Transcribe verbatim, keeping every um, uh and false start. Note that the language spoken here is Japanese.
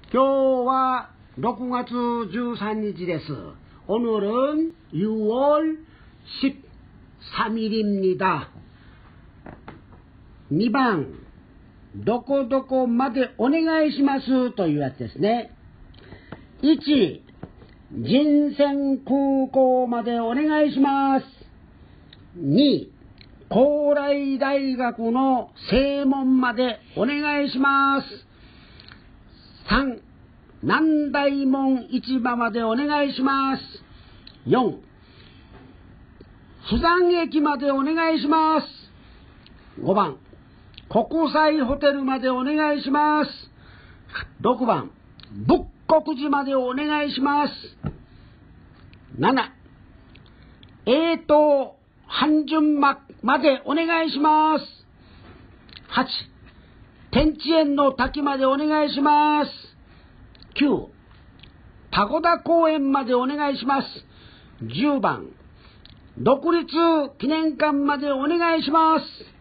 今日はろくがつじゅうさんにちです。오늘은 유월 십삼일입니다.にばん、どこどこまでお願いしますというやつですね。いち、人選空港までお願いします。に、高麗大学の正門までお願いします。さん、南大門市場までお願いします。よん、釜山駅までお願いします。ごばん、国際ホテルまでお願いします。ろくばん、仏国寺までお願いします。なな、永東半順幕までお願いします。はち、天智園の滝までお願いします。きゅう、パゴダ公園までお願いします。じゅうばん、独立記念館までお願いします。